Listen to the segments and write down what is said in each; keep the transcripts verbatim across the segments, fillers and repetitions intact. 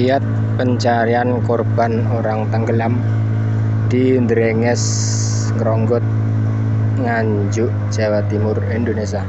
Giat pencarian korban orang tenggelam di Ndrenges, Ngronggot, Nganjuk, Jawa Timur, Indonesia.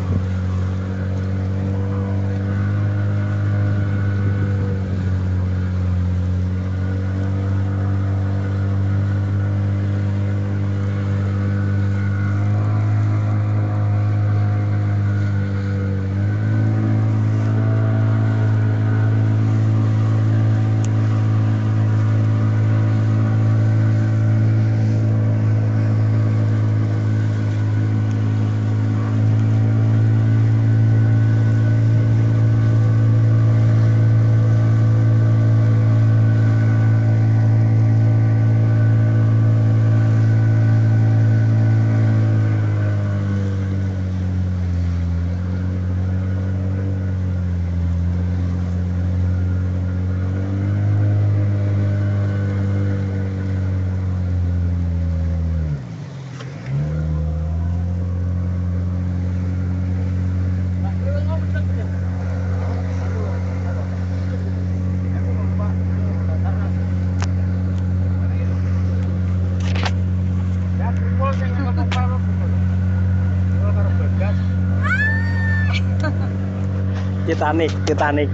Titanic, Titanic.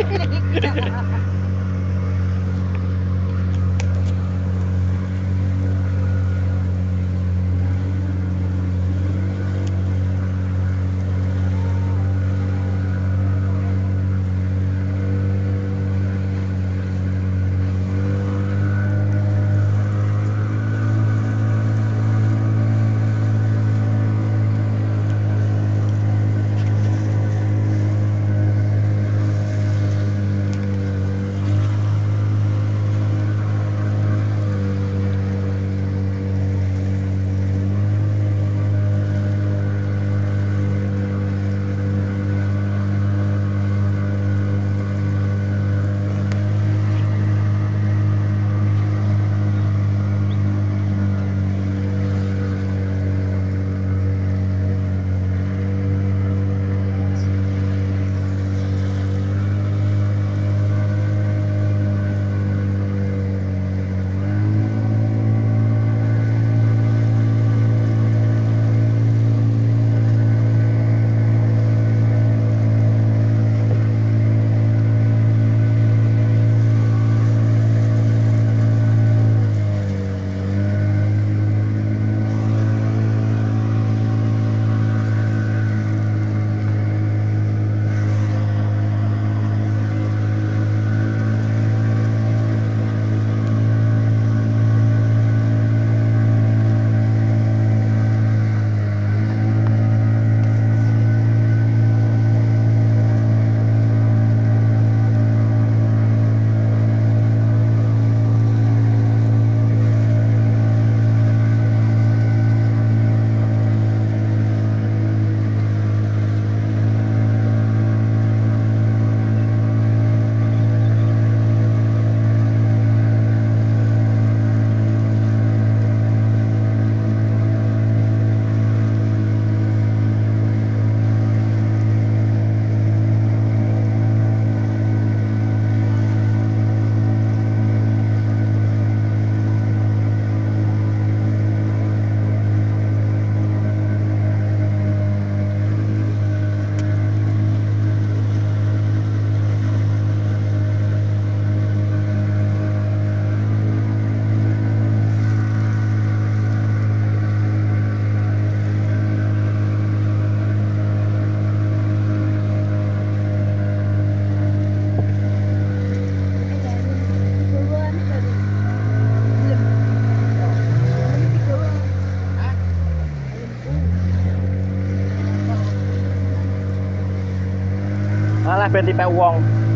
Malah ben tipe wong.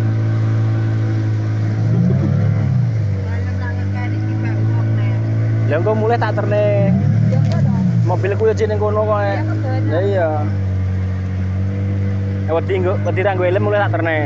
Lah engko mulai tak terne. Mobilku yo jeneng kono kok. Lah iya. Eh wedi nggo wedi ra nggo helm mulai tak terne.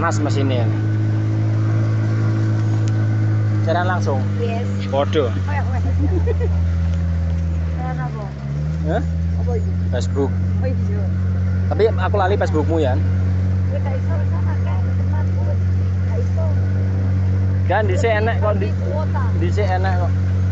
panas mesinnya. Jalan langsung. Yes. Bodoh. Jalan apa? Hah? Apa itu? Facebook. Oh iya. Tapi aku lali Facebookmu ya. Gue tak iso sama kayak temanku. Tak iso. Kan di sini enak kok di kuota. di sini enak kok.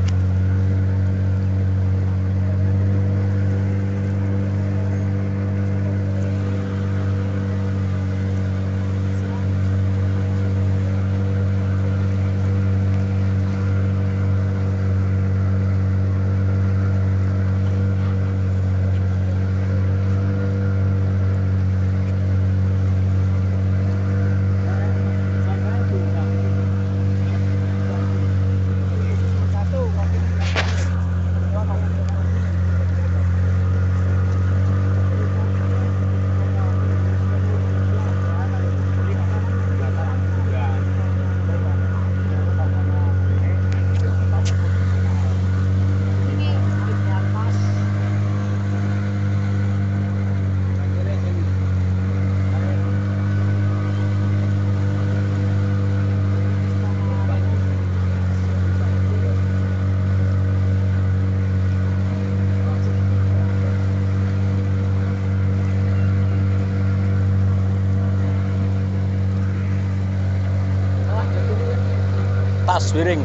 Tas piring.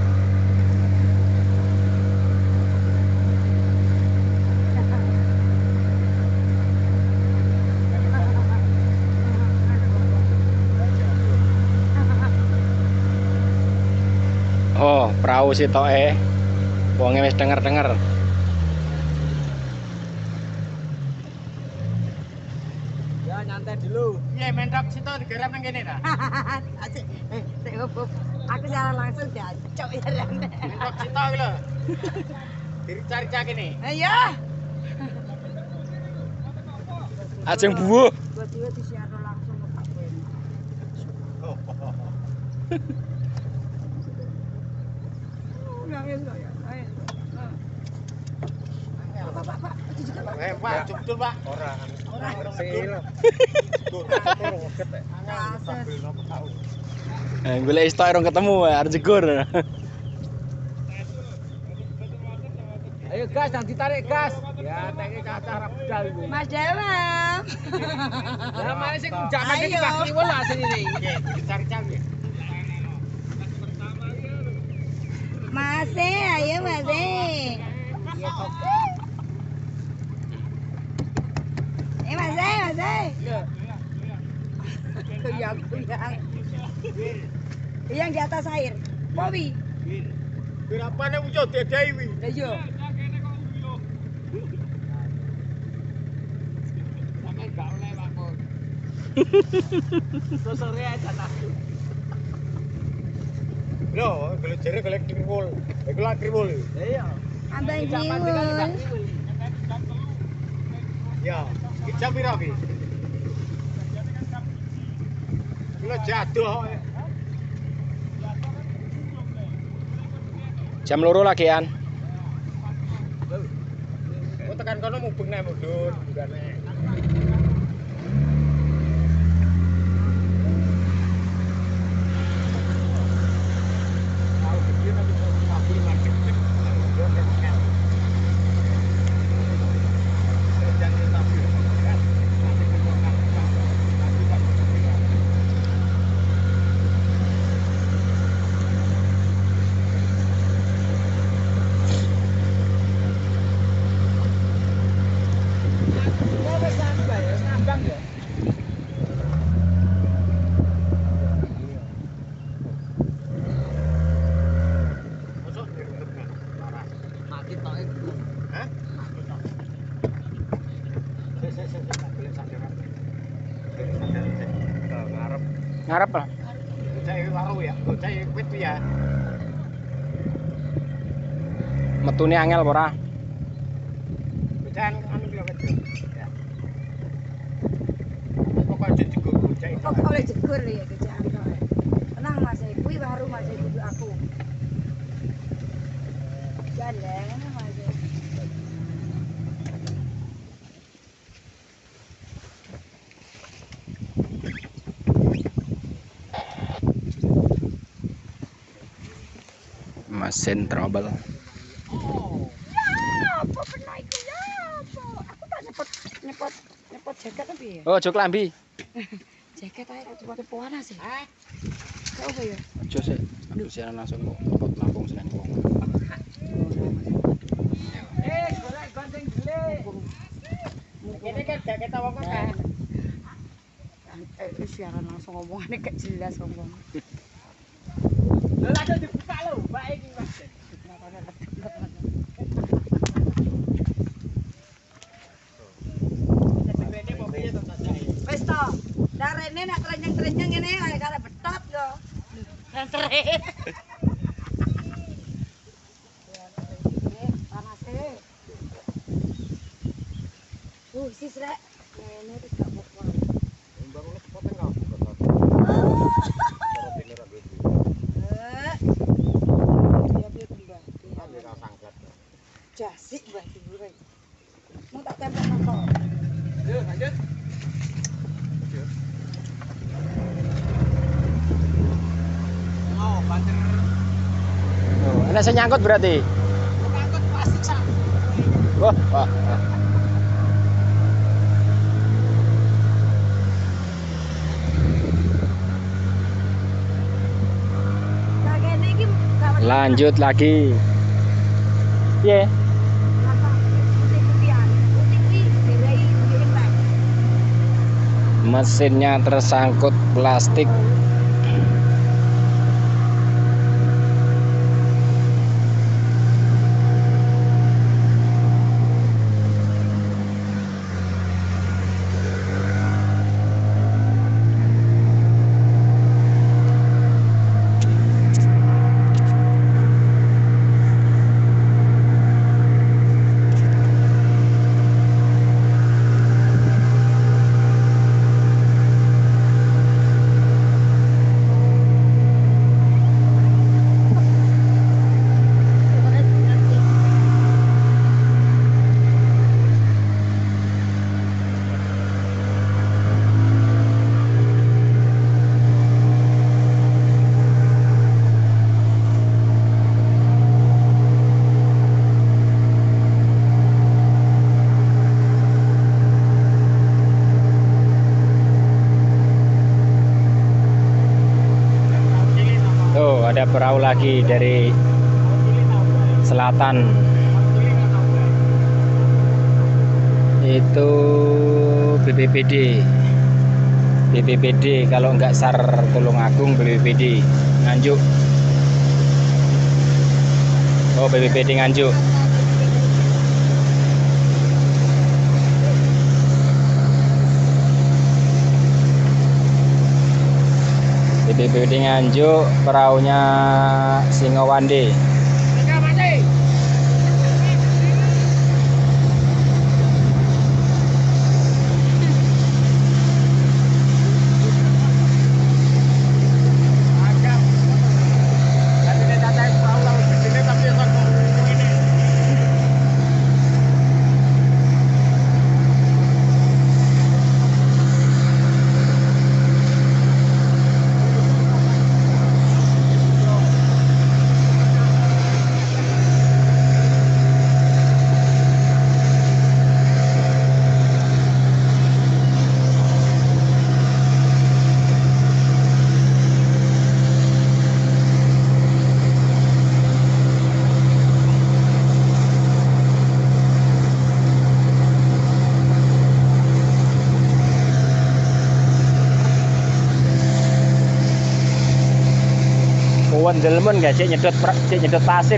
Oh, perahu sitoke. Wonge wis denger-denger. Ya nyantai dulu. Iya, mentok situ digarap nang kene ta. Asik. Eh, sik opo. Aku jalan langsung diacok ya rene. Mentok situ iki lho. Dicari-cari kene. Ayo. Ajeng buuh. Tiba-tiba disiarno langsung ke Pak Ben. Oh, nangis loh ya. Ayo. Pak, Pak, Pak. Eh, Pak, betul, Pak. Ora. Ora. Sing Tuh, turun ngeget ya. Eh, golek istok rong ketemu arep jegur. Ayo gas, jangan ditarik gas. Ya, teke cacah budal iku. Mas Dewa. Ya mari sing jangan iki Pak Kriwel lah sini iki. Oke, dicari-cari. Mas, ayo Mas. Eh Mas, Mas. Kuyang, kuyang. Yang di atas air. Bobi. Berapane wujud dedai wi? Lah iya. Sampe gak oleh Pak Pur. Sosore aja tak. Lho, kalau jere golek kriwul. Iku lah kriwul. Iya. Abang Zaman Jiwul. kan Pak Kriwel. Ya, iki jam piro iki? Kula jatuh. Jam loro lagian. Kok tekan kono mubeng nek mudhun, bugane. Ngarep lah. Cek waru ya, cek wit ya. Metune angel apa ora? Becan anu kilo wit. Ya. Pokoknya jegur cek. Pokoknya jegur ya kerjaan kok. Tenang Mas, kuwi baru Mas kudu aku. Gandeng Mas. mesin trouble. Ya, apa pernah iku ya? Apa? Aku tak nyepot nyepot nyepot jaket tapi ya. Oh, jok lambi. Jaket ae tak cepet panas sih. Hah? Kau apa ya? Aja sih, ambil siaran langsung kok tempat Lampung selain kok. Eh, golek gandeng gele. Ini kan gak kita wong kan. Eh, siaran langsung ngomongane gak jelas ngomong. Lha ada dibuka lho, Mbak iki Mas. Wis to. Lah rene nek trenyeng-trenyeng ngene kaya kare betot yo. Rentere. Panas e. Uh, sis rek. Ngene wis gak apa-apa. Eh. Dia dia tambah. Jasik mbah dhewe. Mau tak tempel nang kok. Yuk, lanjut. Oh, banter. Oh, ini saya nyangkut berarti. Ngangkut plastik sak. Wah, wah. wah. Lah kene iki gak Lanjut lagi. Piye? Mesinnya tersangkut plastik. Tuh, ada perahu lagi dari selatan. Itu B P P D. B P P D kalau nggak SAR Tulungagung, B P P D Nganjuk. Oh, B P P D Nganjuk. B P P D Nganjuk, perahunya Singowande. Wondelmen gak cek nyedot cek nyedot pasir.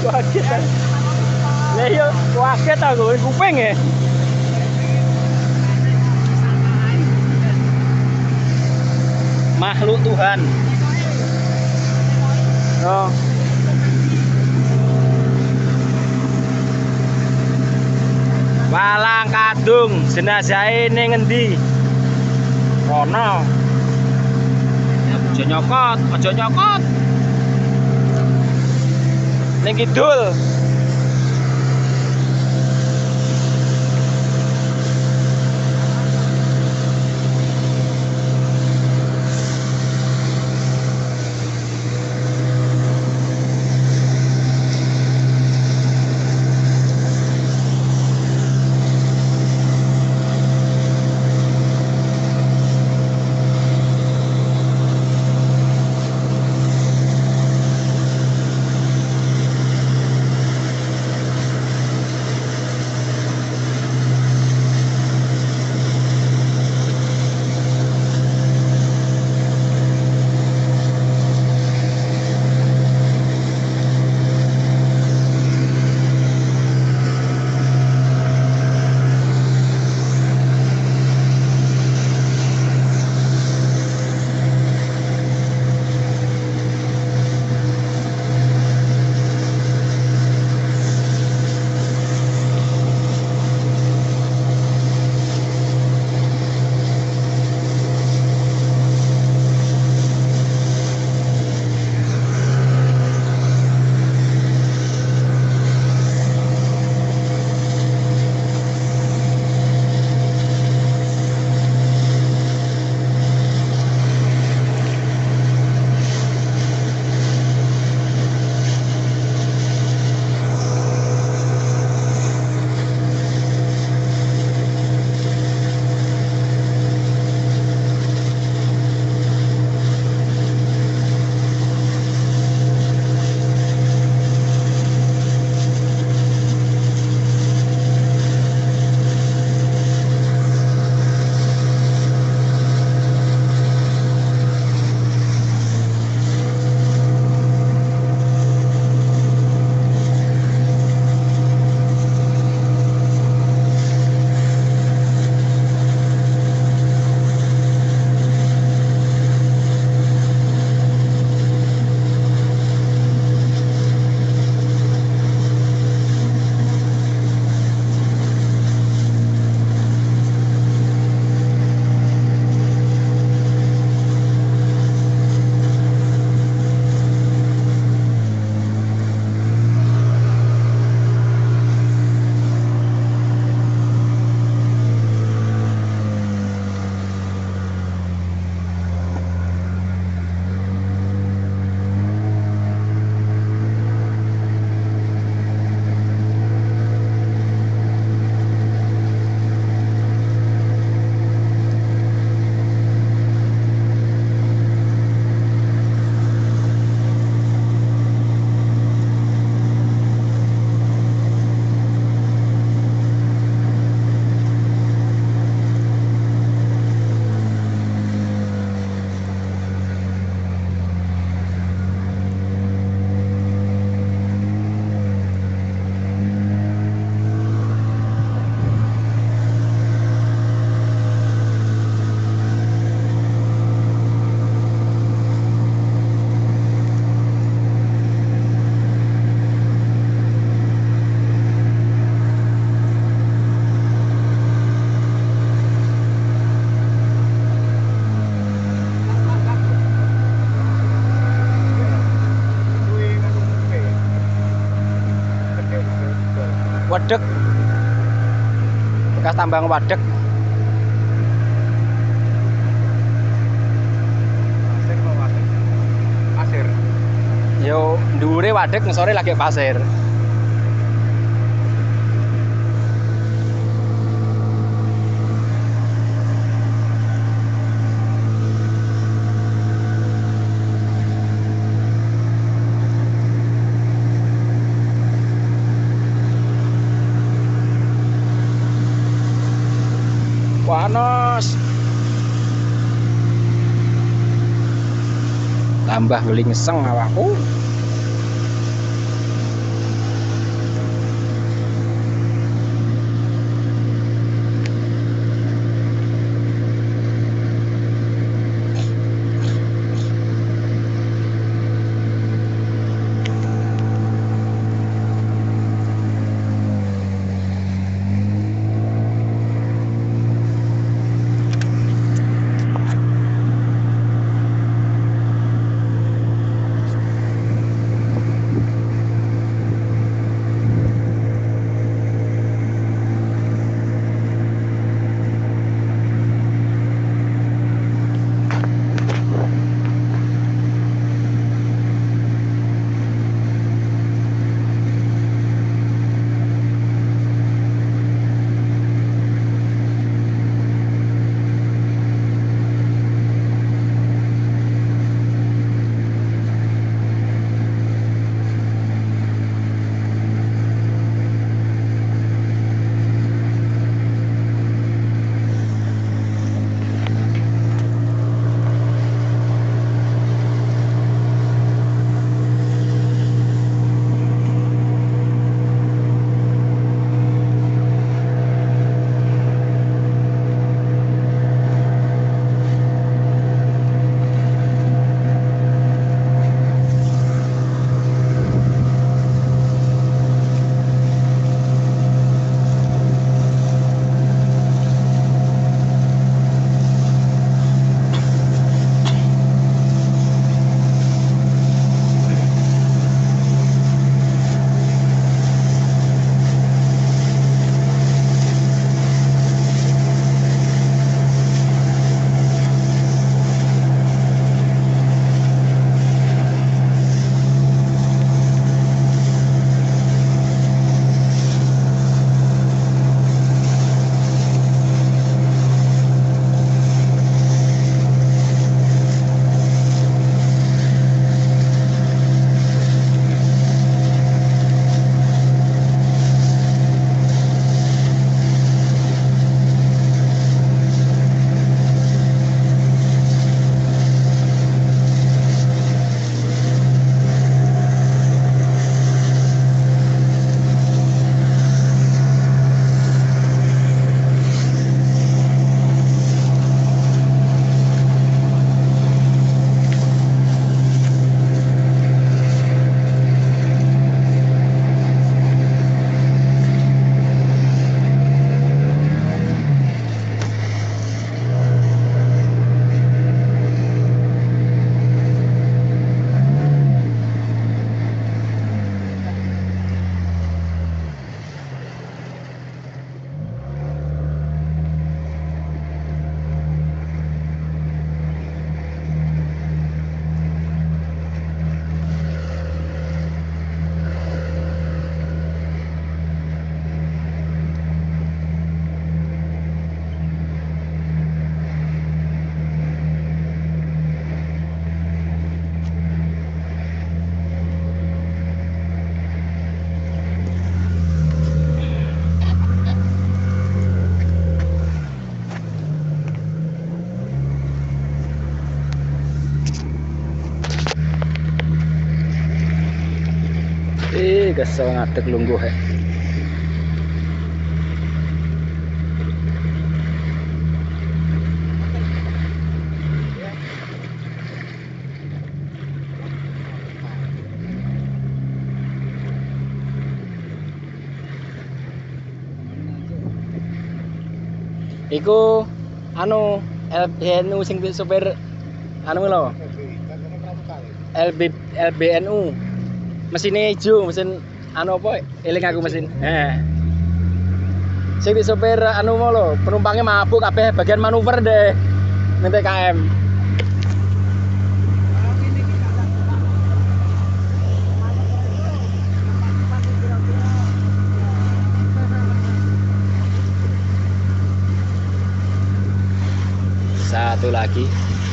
Kaget. Lah iya, kaget aku kuping ya. Makhluk Tuhan. Oh. Walang kadung, jenazahe ning ngendi? Kono. Aja nyokot, aja nyokot. Ning kidul. Wadek, bekas tambang wadek. Pasir kok wadek. Pasir. Yo, dhuwure wadek ngesore lagi pasir. Panas. Tambah beli ngeseng awakku. Eh, kesel ngadeg lungguh ya. Iku anu L B N U sing sopir anu lho. L B L B N U. Mesinnya hijau, mesin anu apa? Eling aku mesin. Heeh. Sing sopir anu mau lho, penumpangnya mabuk kabeh bagian manuver deh. Ning T K M. Satu lagi.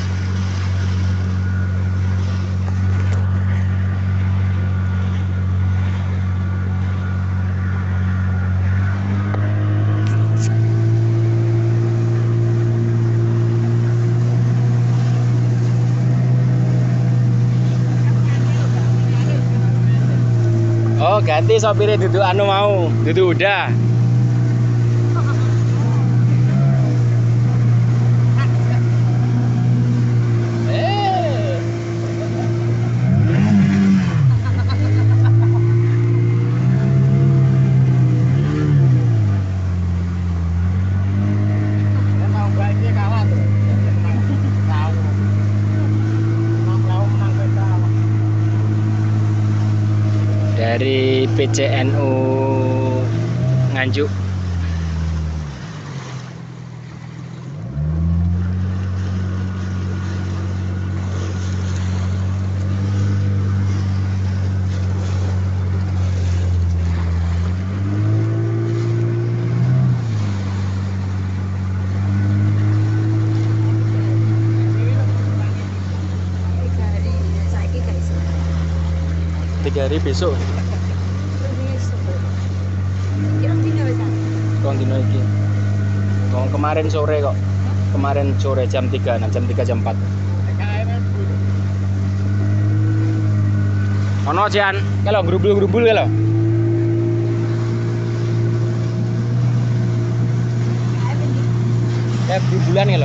Oh, ganti sopirnya duduk anu mau, duduk udah. Dari P C N U Nganjuk. Tiga hari besok. Kong dino iki. Kong kemarin sore kok. Kemarin sore jam tiga, nah jam tiga jam empat. Ono Jan, kalau grubul-grubul kalau. Kayak grubulan kalau.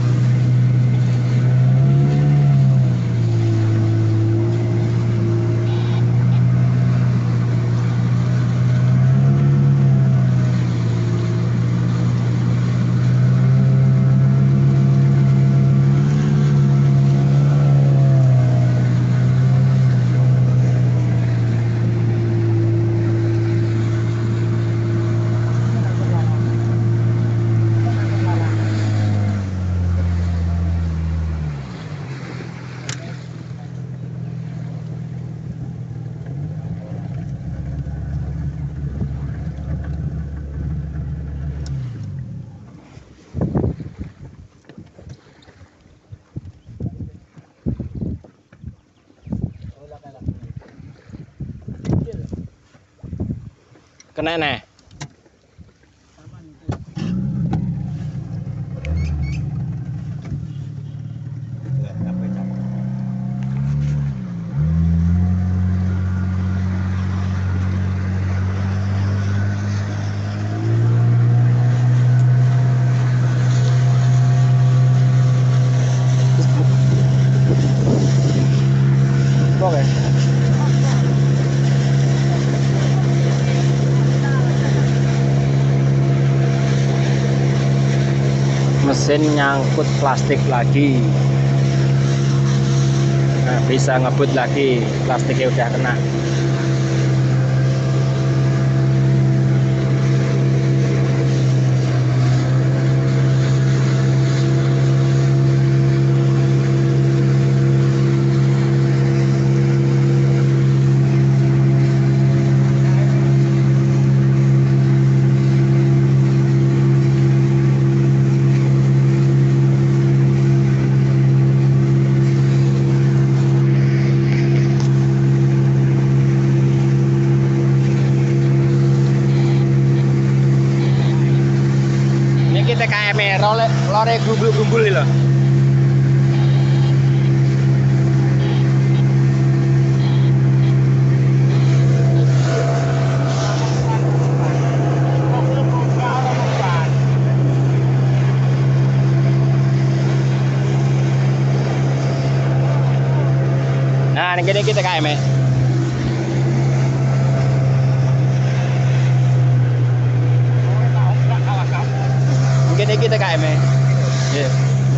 Kena nih. Oke. Mesin nyangkut plastik lagi. Nah, bisa ngebut lagi, plastiknya udah kena. T K M lore lore gumbul-gumbul lho. Mungkin kita K M. Mungkin kita K M. Iya.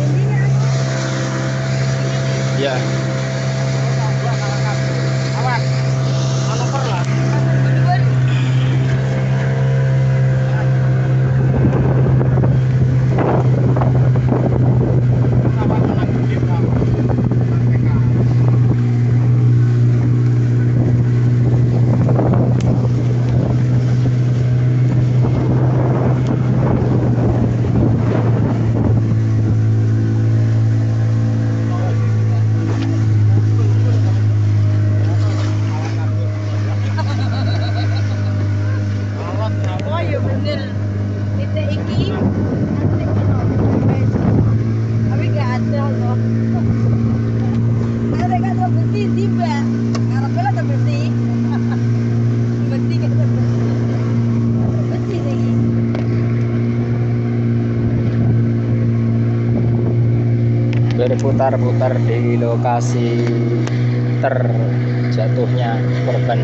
Iya. Awas. Ono per lah. Oh iya bener. Titik iki. Tapi gak ada loh. Ada kan ada bersih tiba. Karena bela ada bersih. Bersih kan ada bersih. Bersih lagi. Berputar-putar di lokasi terjatuhnya korban.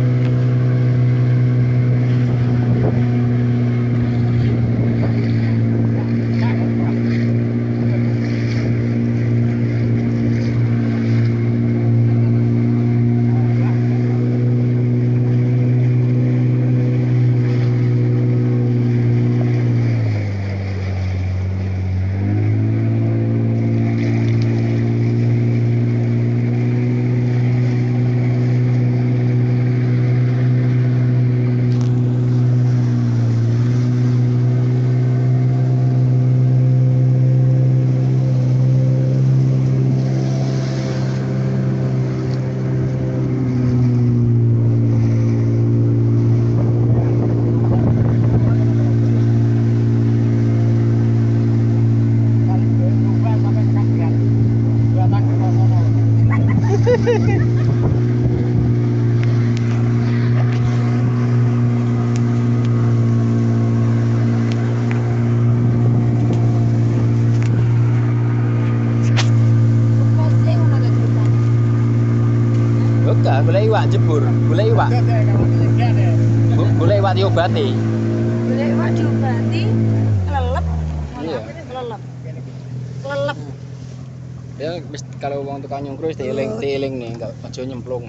Enggak, golek iwak jebur, golek iwak. Golek iwak diobati. Boleh Pak diobati lelep. Iya. Lelep. Lelep. Ya mesti kalau wong tukang nyungkru wis dieling, dieling nih, enggak aja nyemplung.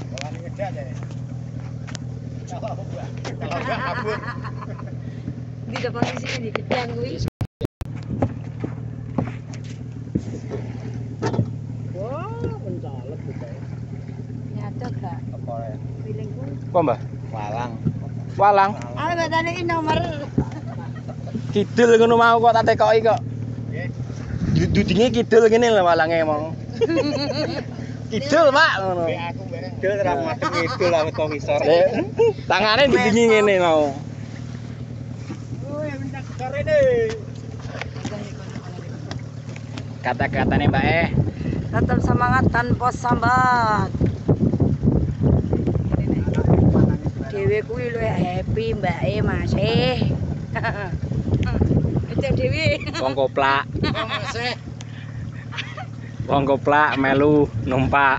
Di depan sini di gedang kuwi. Wah, mencolok gitu. Nyata gak? Apa ya? Pilingku. Apa, Mbah? Walang. Walang. Ah, batane iki nomor. Kidul ngono mau kok tak tekoki kok. Dudinge kidul ngene lho walange mau. Kidul, Pak, ngono. Aku bareng. Dul ra madhep ngidul aku to ngisor. Lek tangane dudinge ngene mau. Oh, ya minta sore deh. Kata-katane Mbak Eh. Tetap semangat tanpa sambat. Dewe kuwi lho happy Mbak E masih. Itu Dewi. Wong koplak. Masih. Wong koplak melu numpak.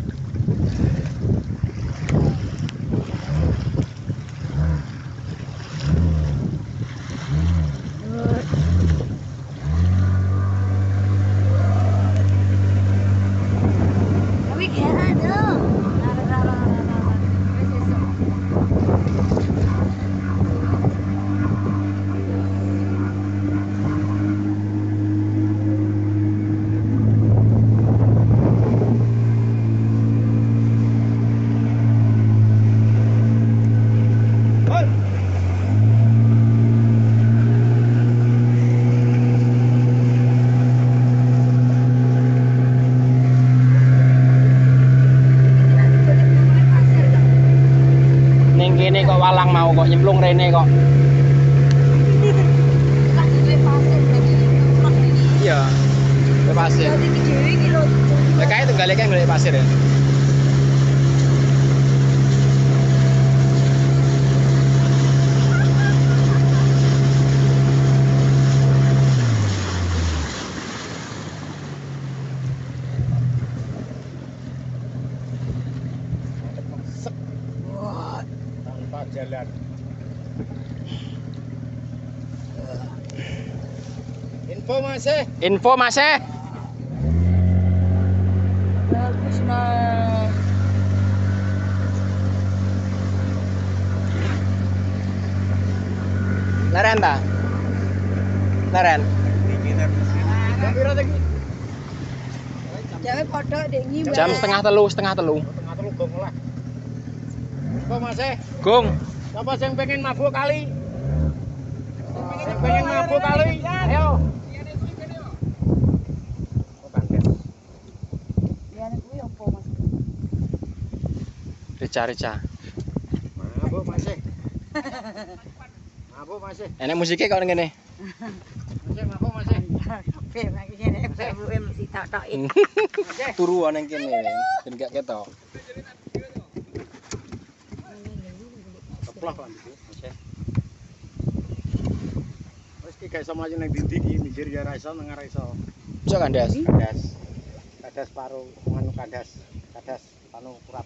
Tapi gak ada. Ning kene kok walang mau kok nyemplung rene kok. Iya. Ke pasir. Ya kae tunggale kan golek pasir ya. salah jalan. Info masih. Info masih. Bagus nah. Leren ta? Leren. Jame padha ndek ngi. Jam setengah telu, setengah telu. Tengah telu gong lah. Info masih. Gong. Siapa yang pengen mabuk kali? Yang pengen mabuk kali? Ayo. Oh, kangen. Liyane kuwi opo Mas? Rica-rica. Mabuk masih. Mabuk masih. Enek musiknya kok ngene. Masih mabuk masih. Kabeh iki kene babuke mesti totoki. Turu ana ning kene ben gak ketok. Keplok kok masih. Wis iki gak iso mlayu ning ndi iki, mikir ya ra iso nang ra iso. Iso kandas. Kadas. Kadas paru, nganu kadas. Kadas panu kurat.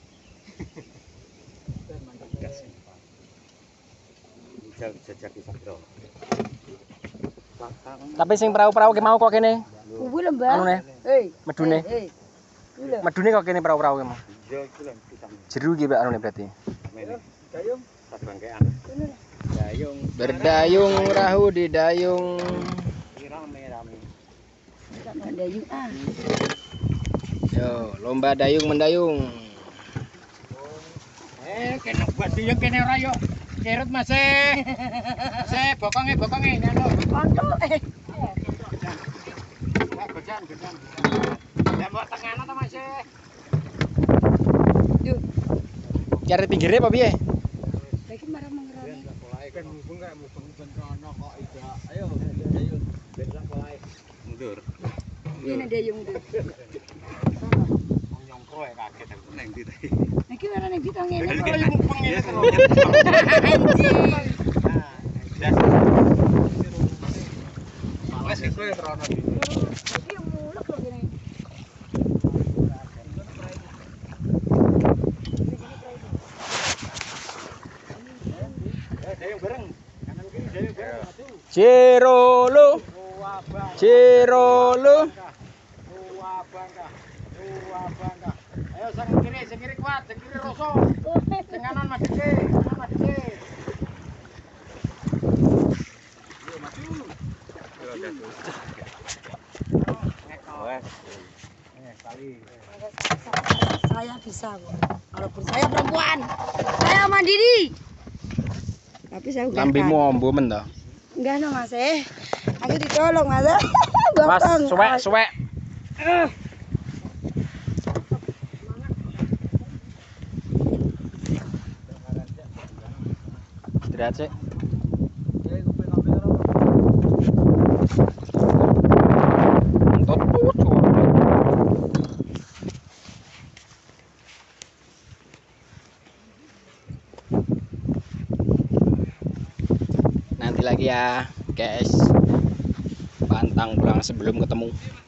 Kadas. Jajak jajak iki sakro. Tapi sing perahu-perahu ki mau kok kene. Kuwi lho, Mbak. Anune. Hei, Medune. hei. Kuwi lho. Medune kok kene perahu-perahu ki mau. Iya iki lho pisang. Jeru ki Pak anune berarti. Dayung, tas bangkean. Dayung. Berdayung rahu di dayung. Rame-rame. Tak dayung ah. Yo, lomba dayung mendayung. Eh, kene buat dia kene ora yo. Kerut masih. Masih bokonge bokonge ngono. Kontok eh. Eh, gojan gojan. Ya mbok tengana ta masih. Yuk, Cari pinggirnya apa piye? lagi marah mengeroni. Mulai kan mubeng kayak mubeng bencana kok ida. Ayo dayung. Ben sak mulai. Mundur. Ini dayung tuh. Nyongkro ya kaget aku neng ndi tadi. Iki mana ning kita ngene. Iki kaya mubeng ngene terus. Wes iku ya terono iki. Iki mulek lho kene. Eh, dayung bareng. Kanan kiri dayung bareng. Cirolo. Tua bangka. Cirolo. Tua bangka. Tua bangka. Ayo sang kiri, sang kiri kuat, sang kiri rosok. Sing kanan madheke, kanan madheke. Yo maju. Yo jatuh. Wes. Eh, kali. Saya bisa kok. Walaupun saya perempuan. Saya mandiri. Tapi saya bukan. Lambimu ombo men to. Enggak no Mas eh. Aku ditolong Mas. Mas, Gotong. suwek, suwek. Istirahat sih. Entot pucuk. Nanti lagi ya, guys. Pantang pulang sebelum ketemu.